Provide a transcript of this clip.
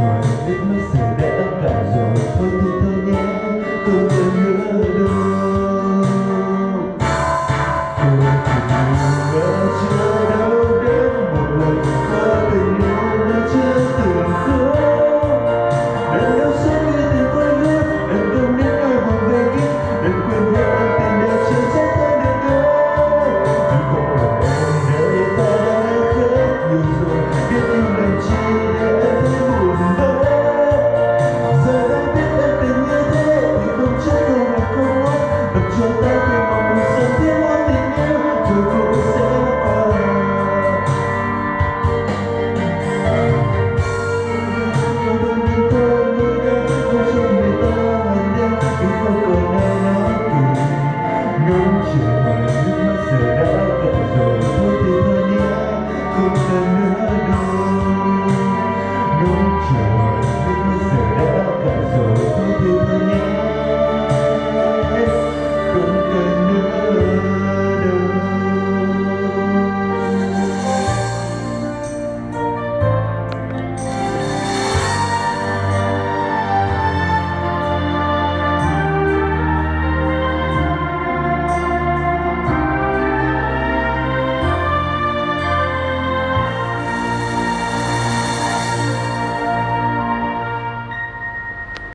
rồi, nước mắt giờ đã cạn rồi, thôi thì thôi nhé, không cần nữa đâu. Tôi thì đã chưa đâu đến một lần có tình yêu đã chưa từng có. Đừng đau xót như tình quay lướt, đừng không đến nỗi buồn về kiếp, đừng quên hết ân tình đẹp chưa chắc ta được đâu. Vì không còn em nơi ta đã hết nhiều rồi, biết yêu làm chi để em thấy buồn bã. Giờ đã biết em tình như thế thì không chắc không là không mất, đập cho ta thêm một mùa xuân thêm một tình yêu rồi cũng sẽ qua. Chiều hỏi nước mắt giờ đã cạn rồi, thôi thì thôi nhé, không cần nữa đâu. Chiều